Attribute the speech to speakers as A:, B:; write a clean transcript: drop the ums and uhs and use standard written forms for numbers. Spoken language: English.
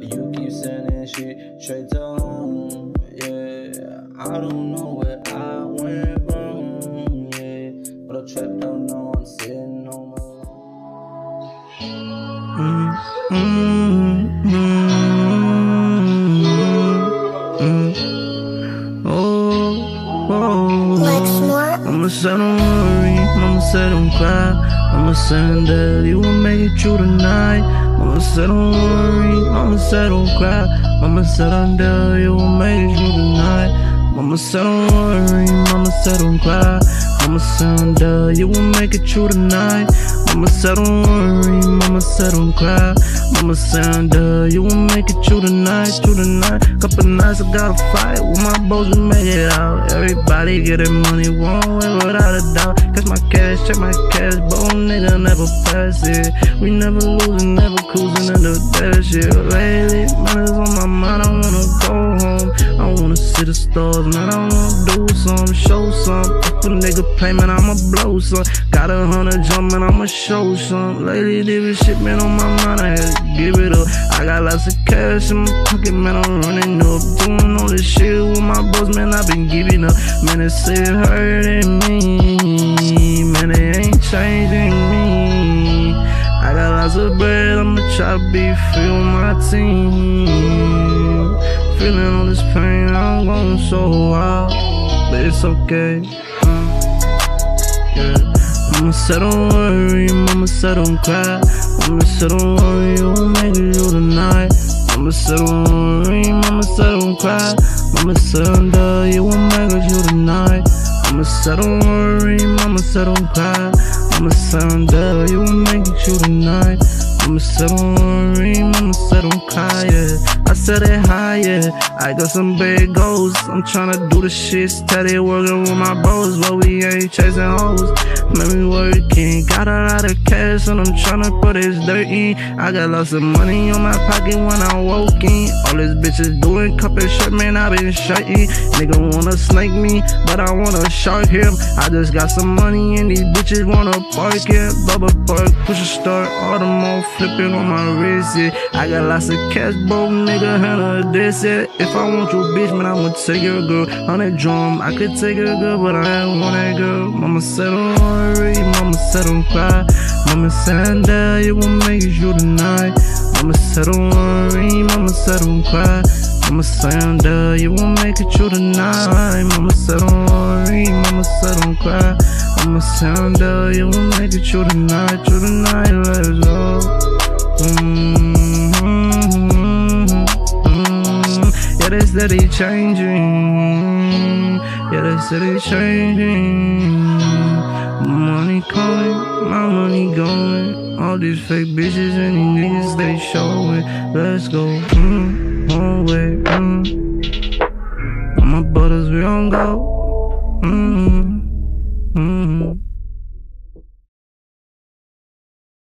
A: but you keep sending shit straight to home. Yeah, I don't know where I went wrong. Yeah, but I trapped don't know I'm sitting home alone.
B: Mama said don't worry, mama said don't cry. Mama said that you will make it through the night. Mama said don't worry, mama said don't cry. Mama said I'm there, you will make it through the night. Mama said don't worry, mama said don't cry. Mama said I'm there, you will make it through the night. Mama said don't worry, mama said don't cry. Mama said I'm there, you will make it through the night, through the night. Couple nights I gotta fight with my boys, we make it out. Everybody getting money one way without a doubt. Catch my cash, check my cash, but nigga never pass it. We never losing, never cruising in the bad shit. Lately, money's on my mind, I wanna go home. I wanna see the stars, man, I wanna do some, show some. If a nigga play, man, I'ma blow some. Got 100 jump, man, I'ma show some. Lately, this shit been on my mind, I had to give it up. I got lots of cash in my pocket, man, I'm running up. Doing all this shit with my boss, man, I been giving up. Man, it say hurting me, man, it ain't changing me. I got lots of bread, I'ma try to be free with my team. Feeling all this pain, I'm going so wild, but it's okay. Yeah. Mama said don't worry, mama said don't cry. Mama said don't worry, you will make it through the night. Mama said don't worry, mama said don't cry. Mama said I'm there, you will make it through the night. Mama said don't worry, mama said don't cry. Mama said I'm there, you will make it through the night. Mama said don't worry, mama said don't cry, yeah. I said it high, yeah. I got some big goals. I'm tryna do the shit steady, working with my bros, but we ain't chasing hoes. Man, we working, got a lot of cash, and I'm tryna put this dirt in. I got lots of money on my pocket when I walk in. All these bitches doing cup and shirt, man, I been shirting. Nigga wanna snake me, but I wanna shark him. I just got some money and these bitches wanna park it. Bubba park, push a start, all the more flipping on my wrist, yeah. I got lots of cash, bro, nigga, handle this, yeah. If I want your bitch, man, I'ma take your girl. On that drum, I could take her girl, but I ain't want that girl. Mama said don't worry, mama said don't cry. Mama said I'm there, you will make it through the night. Mama said don't worry, mama said don't cry. Mama said I'm there, you will make it through the night. Mama said don't worry, mama said don't cry. Mama said I'm there, you will make it through the night, let's go. Yeah, they said he changing. Yeah, they said he changing. Money coming, my money going. All these fake bitches and these niggas, they showing. Let's go, one way, All my brothers, we don't go.